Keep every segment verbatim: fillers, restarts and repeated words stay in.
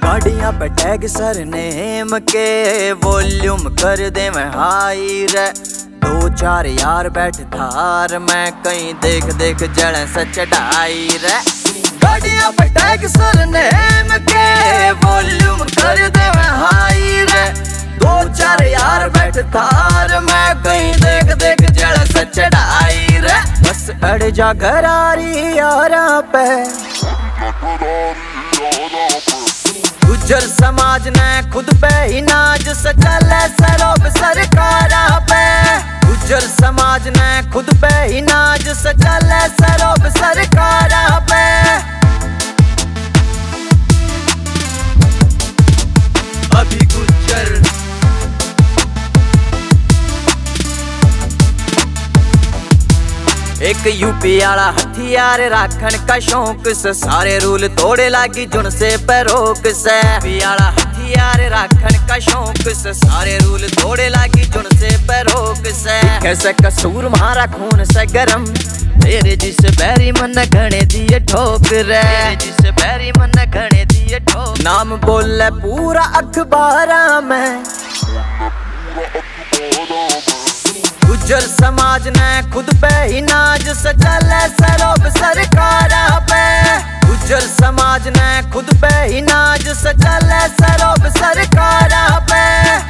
गाड़ियां पे tag surname के वॉल्यूम कर दे मैं हाई रे। दो चार यार बैठ थार मैं कहीं देख देख जड़ से चढ़ाई रे। गाड़ियां पे टैग सरनेम के वॉल्यूम कर दे मैं हाई रे। दो चार यार बैठ थार मैं कहीं देख देख जड़ से चढ़ाई रे। बस अड़ जा घरारी यारा पे गुज्जर समाज ने खुद पे ही नाज सचले सरोब सरकारा पे। गुज्जर समाज ने खुद पे ही नाज सचले सरोब सरकारा पे। अभी गुज्जर एक यूपी आला हथियार राखन का शौक से सारे रूल तोड़े लागी जुन से पैरोक से। यूपी आला हथियार राखन का शौक से सारे रूल तोड़े लागी जुन से पैरोक से। कैसे कसूर मारा खून से गरम तेरे जिसे बैरी मन घने दिए ठोक रे। जिसे बैरी मन घने दिए ठोक नाम बोले पूरा अखबारा में। गुज्जर समाज ने खुद पे ही नाज सचले सरोब सरकारा पे। गुज्जर समाज ने खुद पे ही नाज सचले सरोब सरकारा पे।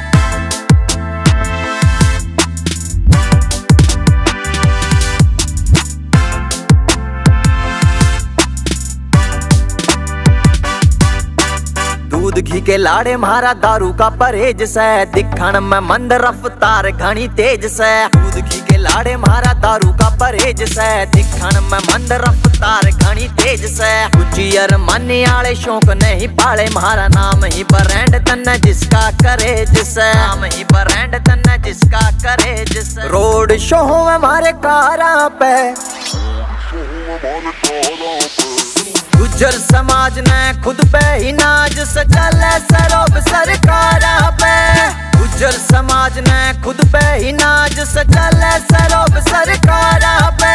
दूध घी के लाड़े मारा दारू का परहेज से। दिखण में मंद रफ्तार घनी तेज से। दूध घी के लाड़े मारा दारू का परहेज से। दिखण में मंद रफ्तार घनी तेज से। गुजियर माने आले शौक नहीं पाले मारा नाम ही ब्रांड तन्ना जिसका करेज से। नाम ही ब्रांड तन्ना जिसका करेज से। रोड शो हमारे कारा पे गुज्जर समाज ने खुद पे ही नाज सचले सरोब सरकारा पे। गुज्जर समाज ने खुद पे ही नाज सचले सरोब सरकारा पे।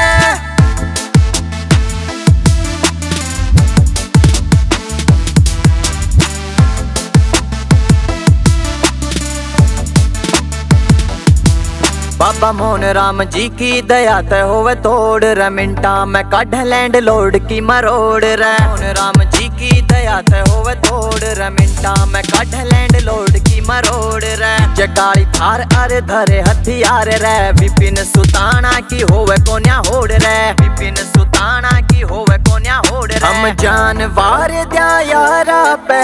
बाबा मोहन राम जी की दया ते होवे तोड़ रे। मिंटा में काढ़ लैंड लोड की मरोड़ रे। मोहन राम जी की दया ते होवे तोड़ रे। मिंटा में काढ़ लैंड लोड की मरोड़ रे। जगाड़ी थार अरे धरे हथियार रे। विपिन सुताना की होवे कोन्या होड़ रे। विपिन सुताना की होवे कोन्या होड़ रे। हम जानवर द्या यारा पे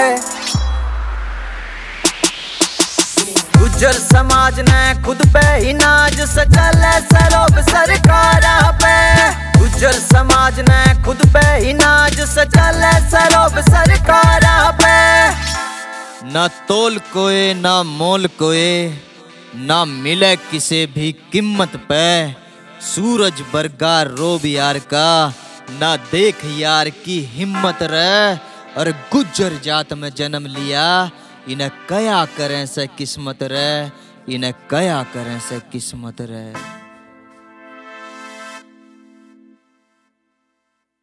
गुज्जर समाज ने खुद पे ही नाज सचले सरोब सरकारा पे। गुज्जर समाज ने खुद पे ही नाज सचले सरोब सरकारा पे। ना तोल कोए ना मोल कोए ना मिले किसे भी कीमत पे। सूरज बरगा रोब यार का ना देख यार की हिम्मत रे। और गुज्जर जात में जन्म लिया इन्हें कया करें से किस्मत रे। इन्हें कया करें से किस्मत रे।